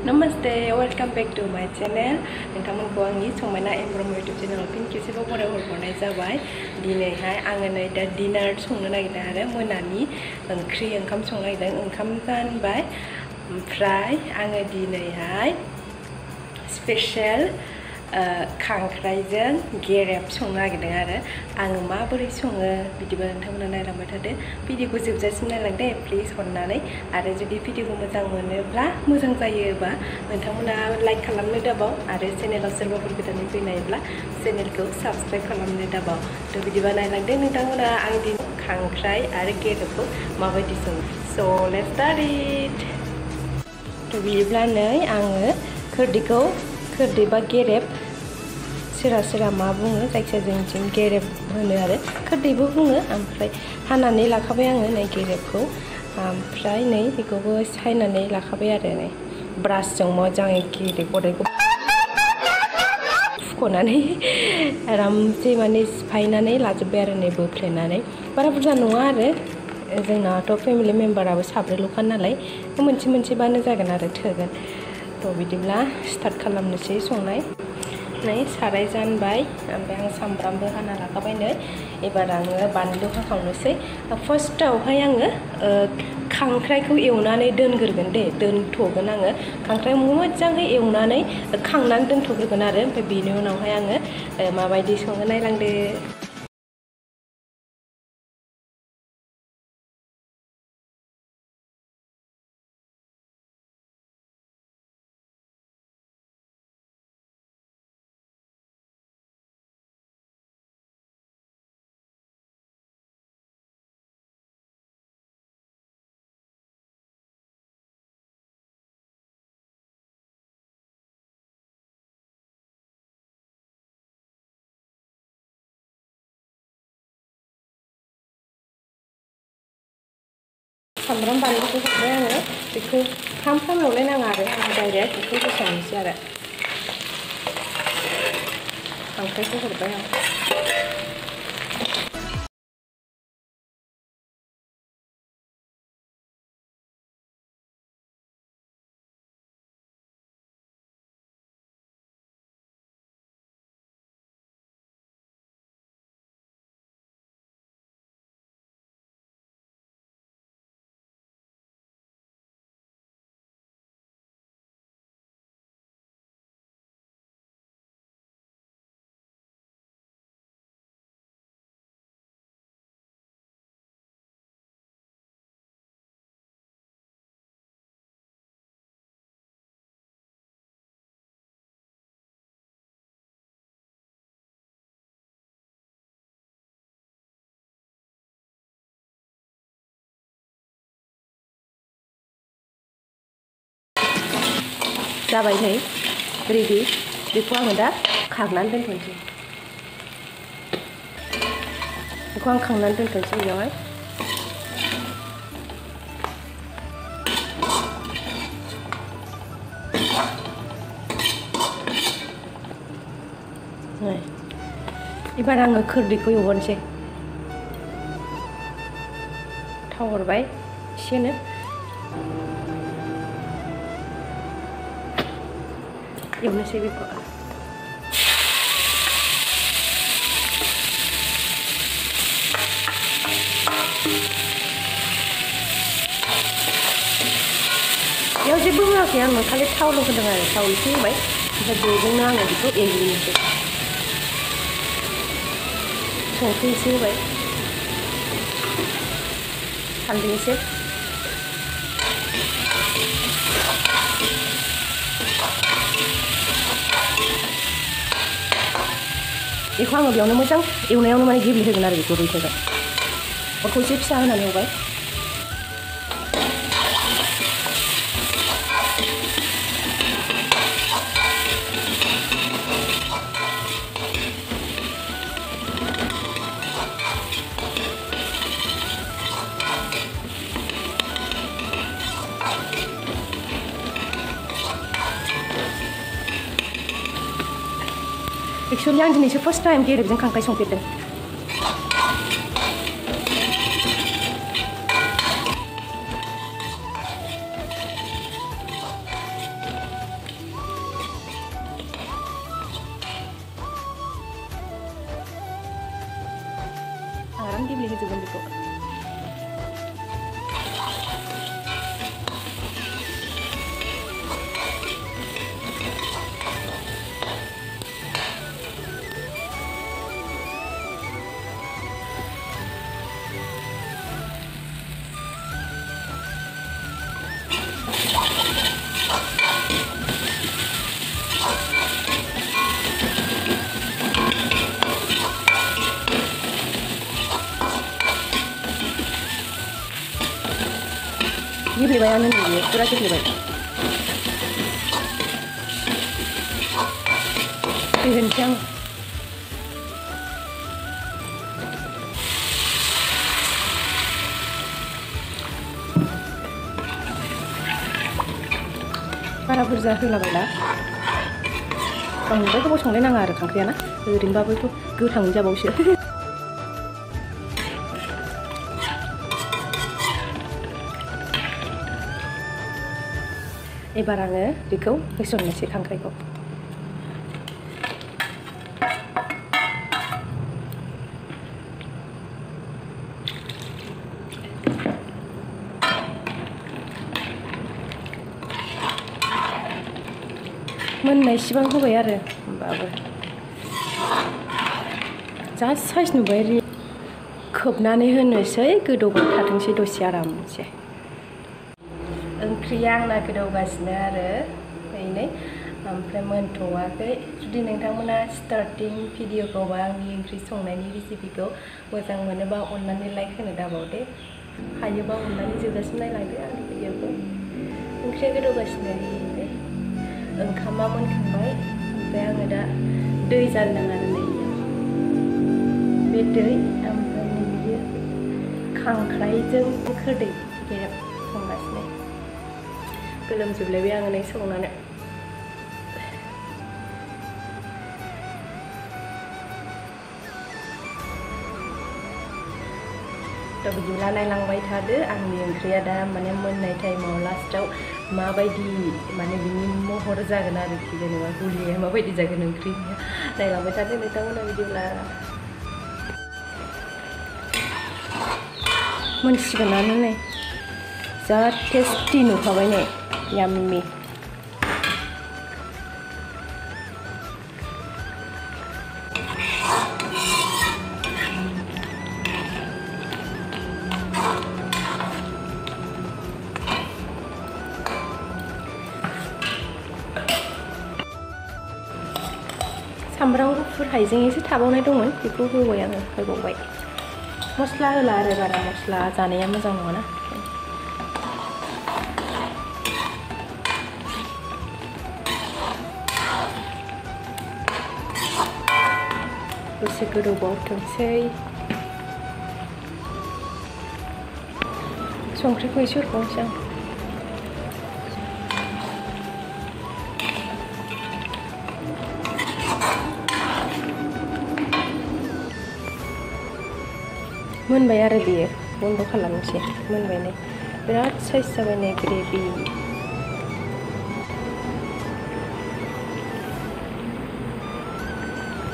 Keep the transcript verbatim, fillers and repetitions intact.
Namaste, welcome back to my channel. Nwngtangmwnko angni Samaina M Brahma YouTube channel pin खेबसेबाव बरायहरनाय जाबाय। दिनैहाय आङो नै दा डिनार संनो नागिरदों आरो मोनानि ओंख्रि ओंखाम संनो नागिरदों। ओंखाम जानबाय ओमफ्राय आङो दिनैहाय स्पेशल खांख्राइजों गेरेब संनो नागिरदों आरो आङो माबोरै सङो बिदिबा नोंथांमोना नायलांबाय थादो। भिडिअखौ जोबजासिम नायलांदे प्लिज अननानै। आरो जुदि भिडिअखौ मोजां मोनोब्ला मोजां जायोबा नोंथांमोना लाइक खालामनो दाबाव आरो चेनेलाव सोरबाफोर गोदानै फैनायब्ला चेनेलखौ साबस्क्राइब खालामनो दाबाव। थ' बिदिबा नायलांदो नोंथांमोना आं दिनै खांख्राइ आरो गेरेबखौ माबायदि सङो। स' लेट्स स्टार्ट इट। थ' बिदिब्ला नै आङो खोरदैखौ खोरदै बा गेरेब सोरबा सोरबा मा बुङो जायखिया जोंनिथिं गेरेब होनो आरो खोरदैबो बुङो। ओमफ्राय हानानै लाखाबाय आङो नै गेरेबखौ ओमफ्राय नै बेखौबो सायनानै लाखाबाय आरो नै ब्रासजों मोजाङै गेरेब गदायखौ फुख'नानै आरामसे माने सिफायनानै लाजोब्बाय आरो नै बोफ्लेनानै बारा बुरजा नङा आरो जोंनाथ' फेमिलि मेम्बाराबो साब्रैल'खा नालाय मोनसे मोनसेबानो जागोन आरो थोगोन। थ' बिदिब्ला स्टार्ट खालामनोसै संनाय। नै साराय जानबाय ओमफ्राय आं सामब्रामबो हाना लाखाबाय नै एबार आङो बानलु हाखावनोसै। फार्स्टआवहाय आङो खांख्राइखौ एवनानै दोनग्रोगोन दे दोनथ'गोन आङो खांख्राइखौ मोजाङै एवनानै खांनानै दोनथ'ग्रोगोन आरो ओमफ्राय बेनि उनावहाय आङो माबायदि सङो नायलांदो। सामब्राम बानलुखौ हरबाय आङो बेखौ फ्राम फ्राम एवलायनाङा आरो आं डाइरेक्ट बेखौ होसननोसै आरो खांख्राइखौ हरबाय आं। जाबाय नै रेडि बेखौ आङो दा खांनानै दोनथ'नोसै बेखौ आं खांनानै दोनथ'नोसै बेयावहाय। नै एबार आङो खोरदैखौ एवहरनोसै थाव हरबाय एसेनो एवनोसै बेखौ। बेयाव जेबो होआखै आङो खालि थावल' होदों आरो थाव एसे होबाय ओमफ्राय बेजोंनो आङो बेखौ एवग्लिनोसै संख्रि एसे होबाय हालदै एसे बेखौ आङो बेयावनो मोजां एवनायावनो माने गेब्लेहोगोन आरो बेखौ रुइहोगोन। अरखौ एसे फिसा होनानै एवबाय एक्चुअली आं दिनैसो फार्स्ट टाइम गेरेबजों खांख्राइ संफेरदों। गेब्लेबायानो नै बेयो फुरा गेब्लेबाय दै होनोसै आं बारा बुरजा होलाबायला बांद्राय गोबाव संलायनाङा आरो खांख्राइया ना ओरैनोबाबोथ' गोथाङै जाबावसो एबार आङो बेखौ होसननोसै खांख्राइखौ मोननायसिबां होबाय आरो होमबाबो जा साइज नुबाय खोबनानै होनोसै गोदौबाय थाथोंसै दसे आरामसे ओंख्रिया आंना गोदौगासिनो आरो नै ओमफ्राय मोनथ'वाखै जुदि नोंथांमोना स्टार्टिं भिडिअखौ बा आंनि ओंख्रि संनायनि रेसिपिखौ मोजां मोनोबा अननानै लाइक होनो दाबावदे हायोबा अननानै जोबजासिम नायलांदो आंनि भिडिअखौ ओंख्रिया गोदौगासिनो ओंखामा मोनखांबाय ओमफ्राय आङो दा दै जानदों आरो नै बे दै ओमफ्राय नै बियो खांख्राइजों खोरदै संगासिनो गोलोमजोबलायबाय आङो नै संनानै दा बिदिब्ला नायलांबाय थादो आंनि ओंख्रिया दा माने मोननाय टाइमाव लास्टाव माबायदि माने बिनि महर जागोन आरोखि जेनेबा गुलिया माबायदि जागोन ओंख्रिया नायलांबाय थादो नोंथांमोना बिदिब्ला मोनसिगोनानो नै जा टेस्टि नुखाबाय नै याम्मी सामब्राम गुफुर हाइजें एसे थाबावनाय दंमोन बेखौ होबाय आङो होबावबाय मस्ला होला आरो बारा मस्ला जानाया मोजां नङाना दसे गोदौबावथोंसै संख्रिखौ एसे हरबावनोसै आं मोनबाय आरो बेयो बन्द खालामनोसै मोनबाय नै बिराद साइज जाबाय नै ग्रेभि